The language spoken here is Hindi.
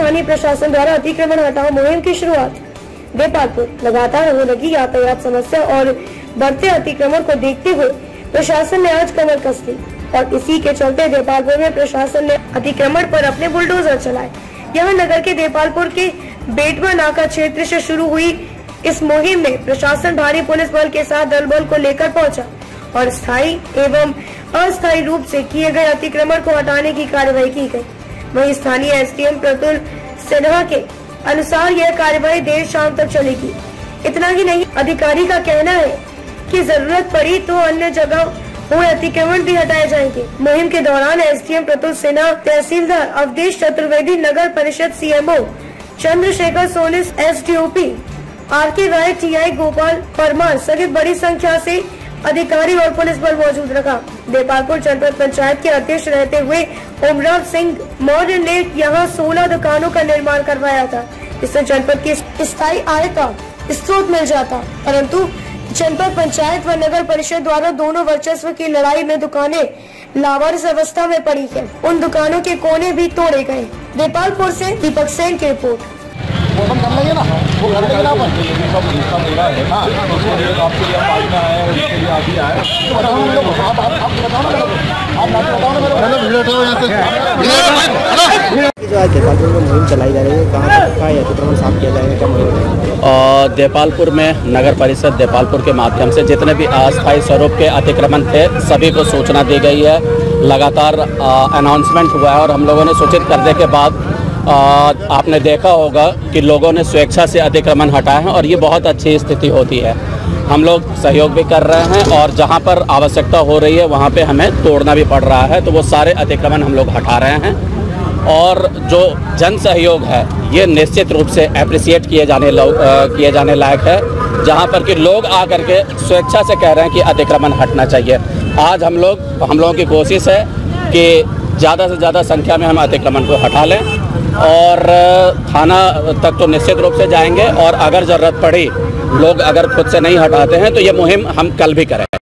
स्थानीय प्रशासन द्वारा अतिक्रमण हटाओ मुहिम की शुरुआत। देपालपुर लगातार होने लगी यातायात समस्या और बढ़ते अतिक्रमण को देखते हुए प्रशासन ने आज कमर कस ली और इसी के चलते देपालपुर में प्रशासन ने अतिक्रमण पर अपने बुलडोजर चलाए। यहाँ नगर के देपालपुर के बेटवा नाका क्षेत्र से शुरू हुई इस मुहिम में प्रशासन भारी पुलिस बल के साथ दल बल को लेकर पहुंचा और स्थायी एवं अस्थायी रूप से किए गए अतिक्रमण को हटाने की कार्रवाई की गई। वहीं स्थानीय एसडीएम प्रतुल सिन्हा के अनुसार यह कार्रवाई देर शाम तक चलेगी। इतना ही नहीं, अधिकारी का कहना है कि जरूरत पड़ी तो अन्य जगह हुए अतिक्रमण भी हटाए जाएंगे। मुहिम के दौरान एसडीएम प्रतुल सिन्हा, तहसीलदार अवधेश चतुर्वेदी, नगर परिषद CMO Chandrashekhar Sonis, SDOP RK Rai, TI Gopal Parmar सहित बड़ी संख्या से अधिकारी और पुलिस बल मौजूद रहा। देपालपुर जनपद पंचायत के अध्यक्ष रहते हुए ओमराव सिंह मौर्य ने यहाँ 16 दुकानों का निर्माण करवाया था। इससे जनपद की स्थायी आय का स्रोत मिल जाता, परंतु जनपद पंचायत व नगर परिषद द्वारा दोनों वर्चस्व की लड़ाई में दुकानें लावारिस अवस्था में पड़ी है। उन दुकानों के कोने भी तोड़े गए। देपालपुर से दीपक सेन की रिपोर्ट। कर लेंगे ना, वो कर लेंगे ना अपन। हाँ, उसके लिए आपके लिए पालना है, उसके लिए अभी आए। हम लोग आप बताओ ना, आप बताओ ना मेरे वीडियो उठाओ यहाँ से। जो आज देपालपुर में मुहिम चलाई जा रही है, कहाँ तक का अतिक्रमण साफ किया जाएगा, क्या मुहिम? देपालपुर में नगर परिषद देपालपुर के माध्यम से जितने भी अस्थायी स्वरूप के अतिक्रमण थे सभी को सूचना दी गई है। लगातार अनाउंसमेंट हुआ है और हम लोगों ने सूचित करने के बाद आपने देखा होगा कि लोगों ने स्वेच्छा से अतिक्रमण हटाए हैं और ये बहुत अच्छी स्थिति होती है। हम लोग सहयोग भी कर रहे हैं और जहाँ पर आवश्यकता हो रही है वहाँ पे हमें तोड़ना भी पड़ रहा है, तो वो सारे अतिक्रमण हम लोग हटा रहे हैं। और जो जन सहयोग है ये निश्चित रूप से अप्रिसिएट किए जाने लायक है, जहाँ पर कि लोग आकर के स्वेच्छा से कह रहे हैं कि अतिक्रमण हटना चाहिए। आज हम लोगों की कोशिश है कि ज़्यादा से ज़्यादा संख्या में हम अतिक्रमण को हटा लें और थाना तक तो निश्चित रूप से जाएंगे और अगर ज़रूरत पड़ी लोग अगर खुद से नहीं हटाते हैं तो ये मुहिम हम कल भी करें।